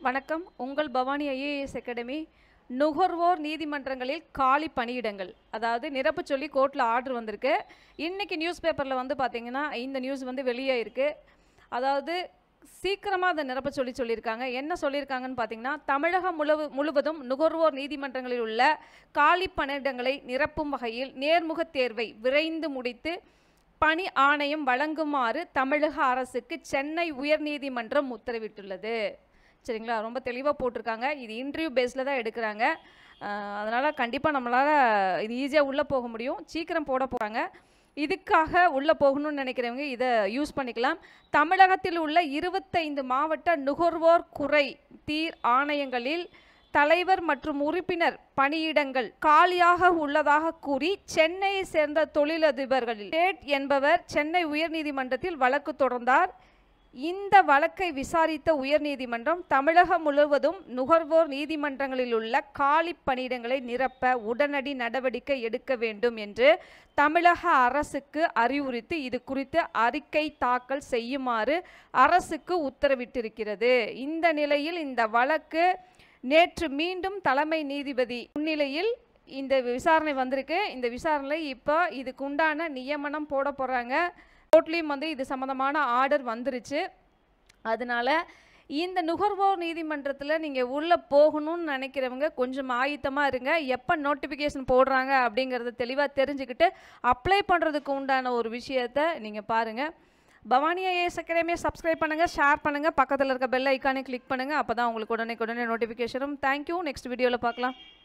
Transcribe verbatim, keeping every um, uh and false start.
வணக்கம். உங்கள் Bhavani IAS academy. நுகர்வோர் நீதிமன்றங்களில் காலி பணியிடங்கள், அதாவது நிரப்பு சொல்லி கோர்ட்டில் ஆர்டர் வந்திருக்கு. இன்றைக்கி நியூஸ் பேப்பரில் வந்து பார்த்திங்கன்னா இந்த நியூஸ் வந்து வெளியே இருக்குது. அதாவது சீக்கிரமாக அதை நிரப்ப சொல்லி சொல்லியிருக்காங்க. என்ன சொல்லியிருக்காங்கன்னு பார்த்தீங்கன்னா, தமிழகம் முழு முழுவதும் நுகர்வோர் நீதிமன்றங்களில் உள்ள காலி பணியிடங்களை நிரப்பும் வகையில் நேர்முக தேர்வை விரைந்து முடித்து பணி ஆணையம் வழங்குமாறு தமிழக அரசுக்கு சென்னை உயர்நீதிமன்றம் உத்தரவிட்டுள்ளது. சரிங்களா, ரொம்ப தெளிவாக போட்டிருக்காங்க. இது இன்டர்வியூ பேஸில் தான் எடுக்கிறாங்க. அதனால் கண்டிப்பாக நம்மளால் இது ஈஸியாக உள்ளே போக முடியும். சீக்கிரம் போட போகிறாங்க. இதுக்காக உள்ளே போகணும்னு நினைக்கிறவங்க இதை யூஸ் பண்ணிக்கலாம். தமிழகத்தில் உள்ள இருபத்தைந்து மாவட்ட நுகர்வோர் குறை தீர் ஆணையங்களில் தலைவர் மற்றும் உறுப்பினர் பணியிடங்கள் காலியாக உள்ளதாக கூறி சென்னையை சேர்ந்த தொழிலதிபர்கள் டேட் என்பவர் சென்னை உயர்நீதிமன்றத்தில் வழக்கு தொடர்ந்தார். இந்த வழக்கை விசாரித்த உயர்நீதிமன்றம் தமிழகம் முழுவதும் நுகர்வோர் நீதிமன்றங்களில் உள்ள காலி பணியிடங்களை நிரப்ப உடனடி நடவடிக்கை எடுக்க வேண்டும் என்று தமிழக அரசுக்கு அறிவுறுத்தி இது குறித்து அறிக்கை தாக்கல் செய்யுமாறு அரசுக்கு உத்தரவிட்டிருக்கிறது. இந்த நிலையில் இந்த வழக்கு நேற்று மீண்டும் தலைமை நீதிபதி முன்னிலையில் இந்த விசாரணை வந்திருக்கு. இந்த விசாரணை இப்போ இதுக்கு உண்டான நியமனம் போட போகிறாங்க. கோர்ட்லேயும் வந்து இது சம்மந்தமான ஆர்டர் வந்துருச்சு. அதனால் இந்த நுகர்வோர் நீதிமன்றத்தில் நீங்கள் உள்ளே போகணும்னு நினைக்கிறவங்க கொஞ்சம் ஆயத்தமாக இருங்க. எப்போ நோட்டிஃபிகேஷன் போடுறாங்க அப்படிங்கிறத தெளிவாக தெரிஞ்சுக்கிட்டு அப்ளை பண்ணுறதுக்கு உண்டான ஒரு விஷயத்தை நீங்கள் பாருங்கள். பவானி ஐஏஎஸ் அகாடமியை சப்ஸ்கிரைப் பண்ணுங்கள், ஷேர் பண்ணுங்கள், பக்கத்தில் இருக்க பெல் ஐக்கானை கிளிக் பண்ணுங்கள். அப்போ தான் உங்களுக்கு உடனே உடனே நோட்டிஃபிகேஷனும். தேங்க்யூ. நெக்ஸ்ட் வீடியோவில் பார்க்கலாம்.